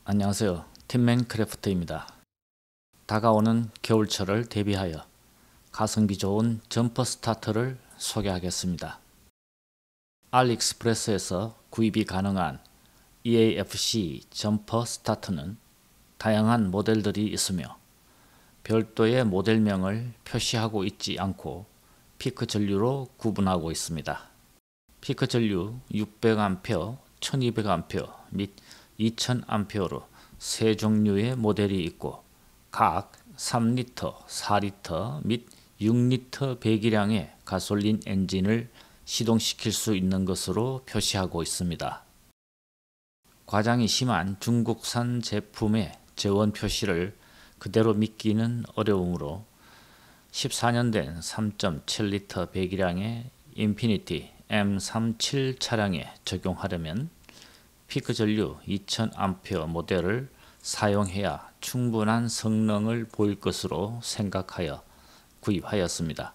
안녕하세요. 팀맨크래프트입니다. 다가오는 겨울철을 대비하여 가성비 좋은 점퍼 스타터를 소개하겠습니다. 알리익스프레스에서 구입이 가능한 EAFC 점퍼 스타터는 다양한 모델들이 있으며 별도의 모델명을 표시하고 있지 않고 피크 전류로 구분하고 있습니다. 피크 전류 600A, 1200A 및 2000A로 세 종류의 모델이 있고 각 3리터, 4리터 및 6리터 배기량의 가솔린 엔진을 시동시킬 수 있는 것으로 표시하고 있습니다. 과장이 심한 중국산 제품의 재원 표시를 그대로 믿기는 어려우므로 14년 된 3.7리터 배기량의 인피니티 M37 차량에 적용하려면 피크 전류 2000A 모델을 사용해야 충분한 성능을 보일 것으로 생각하여 구입하였습니다.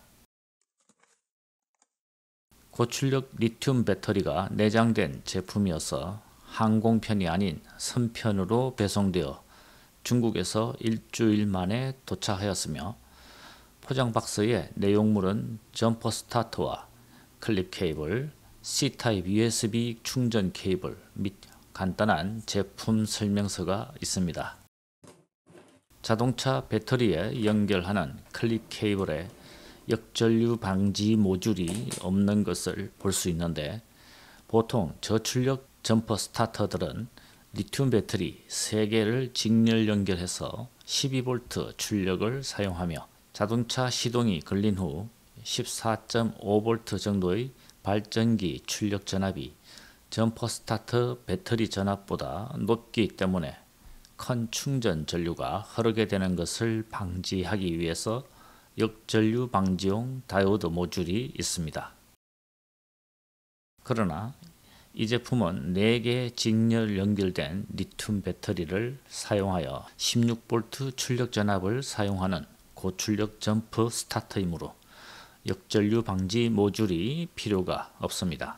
고출력 리튬 배터리가 내장된 제품이어서 항공편이 아닌 선편으로 배송되어 중국에서 일주일 만에 도착하였으며 포장 박스의 내용물은 점퍼 스타터와 클립 케이블, C타입 USB 충전 케이블 및 간단한 제품 설명서가 있습니다. 자동차 배터리에 연결하는 클립 케이블에 역전류 방지 모듈이 없는 것을 볼 수 있는데 보통 저출력 점퍼 스타터들은 리튬 배터리 3개를 직렬 연결해서 12V 출력을 사용하며 자동차 시동이 걸린 후 14.5V 정도의 발전기 출력 전압이 점퍼 스타터 배터리 전압보다 높기 때문에 큰 충전 전류가 흐르게 되는 것을 방지하기 위해서 역전류 방지용 다이오드 모듈이 있습니다. 그러나 이 제품은 4개 직렬 연결된 리튬 배터리를 사용하여 16V 출력 전압을 사용하는 고출력 점퍼 스타터이므로 역전류 방지 모듈이 필요가 없습니다.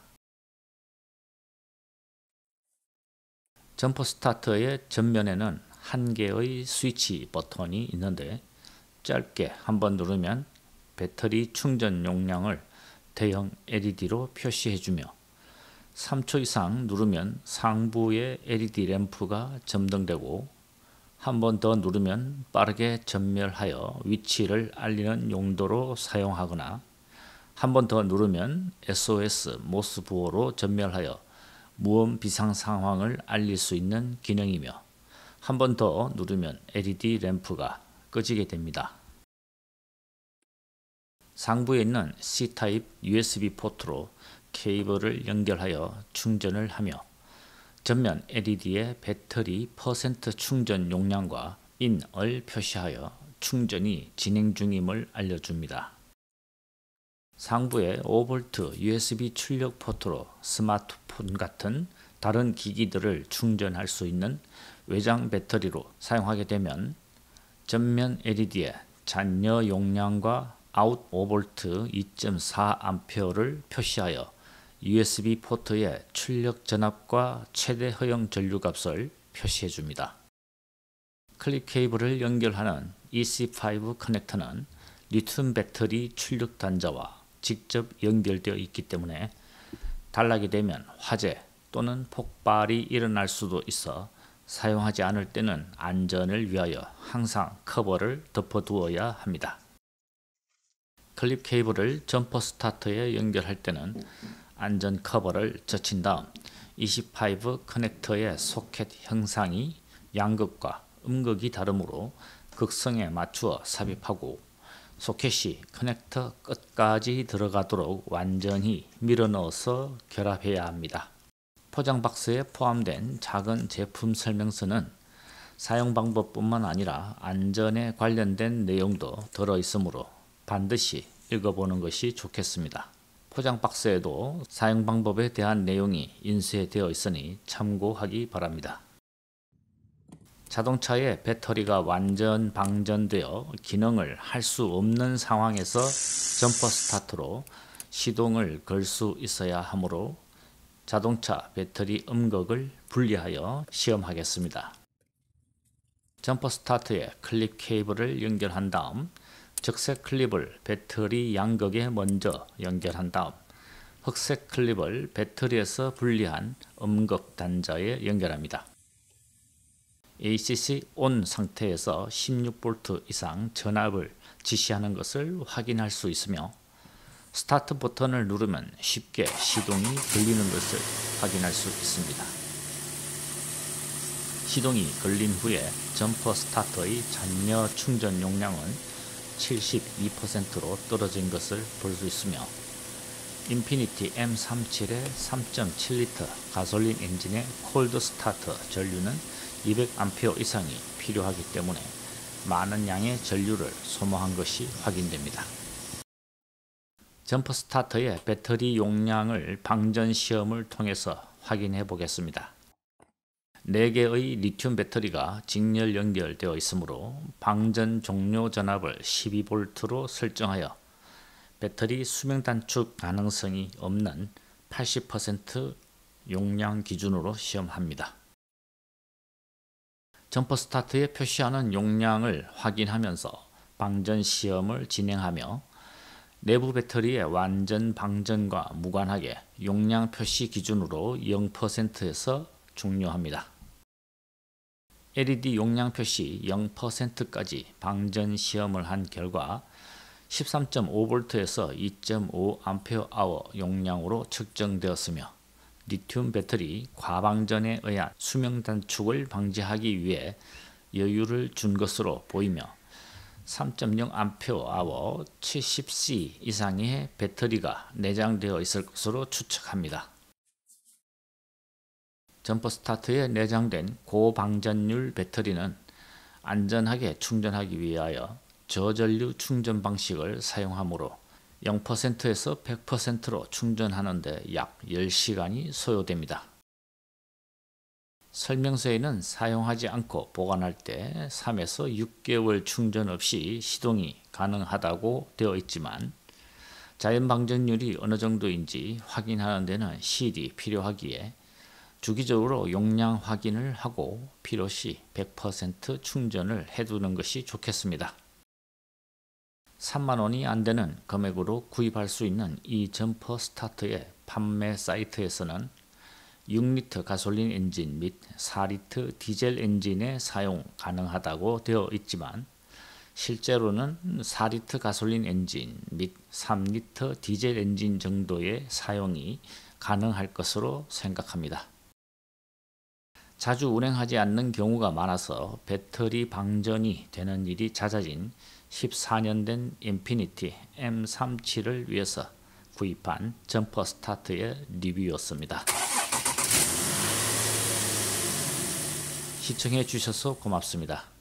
점퍼 스타터의 전면에는 1개의 스위치 버튼이 있는데 짧게 한번 누르면 배터리 충전 용량을 대형 LED로 표시해주며 3초 이상 누르면 상부의 LED 램프가 점등되고 한 번 더 누르면 빠르게 전멸하여 위치를 알리는 용도로 사용하거나 한 번 더 누르면 SOS 모스부호로 전멸하여 무음 비상 상황을 알릴 수 있는 기능이며 한 번 더 누르면 LED 램프가 꺼지게 됩니다. 상부에 있는 C타입 USB 포트로 케이블을 연결하여 충전을 하며 전면 LED에 배터리 % 충전 용량과 IN을 표시하여 충전이 진행 중임을 알려줍니다. 상부에 5V USB 출력 포트로 스마트폰 같은 다른 기기들을 충전할 수 있는 외장 배터리로 사용하게 되면 전면 LED에 잔여 용량과 아웃 5V 2.4A를 표시하여 USB 포트의 출력 전압과 최대 허용 전류값을 표시해 줍니다. 클립 케이블을 연결하는 EC5 커넥터는 리튬 배터리 출력 단자와 직접 연결되어 있기 때문에 단락이 되면 화재 또는 폭발이 일어날 수도 있어 사용하지 않을 때는 안전을 위하여 항상 커버를 덮어두어야 합니다. 클립 케이블을 점퍼 스타터에 연결할 때는 안전 커버를 젖힌 다음 EC5 커넥터의 소켓 형상이 양극과 음극이 다르므로 극성에 맞추어 삽입하고 소켓이 커넥터 끝까지 들어가도록 완전히 밀어넣어서 결합해야 합니다. 포장 박스에 포함된 작은 제품 설명서는 사용 방법뿐만 아니라 안전에 관련된 내용도 들어있으므로 반드시 읽어보는 것이 좋겠습니다. 포장 박스에도 사용 방법에 대한 내용이 인쇄되어 있으니 참고하기 바랍니다. 자동차의 배터리가 완전 방전되어 기능을 할 수 없는 상황에서 점퍼 스타터로 시동을 걸 수 있어야 하므로 자동차 배터리 음극을 분리하여 시험하겠습니다. 점퍼 스타트에 클립 케이블을 연결한 다음 적색 클립을 배터리 양극에 먼저 연결한 다음 흑색 클립을 배터리에서 분리한 음극 단자에 연결합니다. ACC ON 상태에서 16V 이상 전압을 지시하는 것을 확인할 수 있으며 스타트 버튼을 누르면 쉽게 시동이 걸리는 것을 확인할 수 있습니다. 시동이 걸린 후에 점퍼 스타터의 잔여 충전 용량은 72%로 떨어진 것을 볼 수 있으며 인피니티 M37의 3.7L 가솔린 엔진의 콜드 스타터 전류는 200A 이상이 필요하기 때문에 많은 양의 전류를 소모한 것이 확인됩니다. 점퍼 스타터의 배터리 용량을 방전 시험을 통해서 확인해 보겠습니다. 4개의 리튬 배터리가 직렬 연결되어 있으므로 방전 종료 전압을 12V로 설정하여 배터리 수명 단축 가능성이 없는 80% 용량 기준으로 시험합니다. 점퍼 스타트에 표시하는 용량을 확인하면서 방전 시험을 진행하며 내부 배터리의 완전 방전과 무관하게 용량 표시 기준으로 0%에서 종료합니다. LED 용량 표시 0%까지 방전 시험을 한 결과 13.5V에서 2.5Ah 용량으로 측정되었으며 리튬 배터리 과방전에 의한 수명 단축을 방지하기 위해 여유를 준 것으로 보이며 3.0Ah 70C 이상의 배터리가 내장되어 있을 것으로 추측합니다. 점퍼 스타트에 내장된 고방전율 배터리는 안전하게 충전하기 위하여 저전류 충전 방식을 사용하므로 0%에서 100%로 충전하는 데 약 10시간이 소요됩니다. 설명서에는 사용하지 않고 보관할 때 3에서 6개월 충전 없이 시동이 가능하다고 되어 있지만 자연 방전율이 어느 정도인지 확인하는 데는 시일이 필요하기에 주기적으로 용량 확인을 하고 필요시 100% 충전을 해두는 것이 좋겠습니다. 3만원이 안되는 금액으로 구입할 수 있는 이 점퍼 스타트의 판매 사이트에서는 6L 가솔린 엔진 및 4L 디젤 엔진에 사용 가능하다고 되어 있지만 실제로는 4L 가솔린 엔진 및 3L 디젤 엔진 정도의 사용이 가능할 것으로 생각합니다. 자주 운행하지 않는 경우가 많아서 배터리 방전이 되는 일이 잦아진 14년 된 인피니티 M37을 위해서 구입한 점퍼 스타트의 리뷰였습니다. 시청해 주셔서 고맙습니다.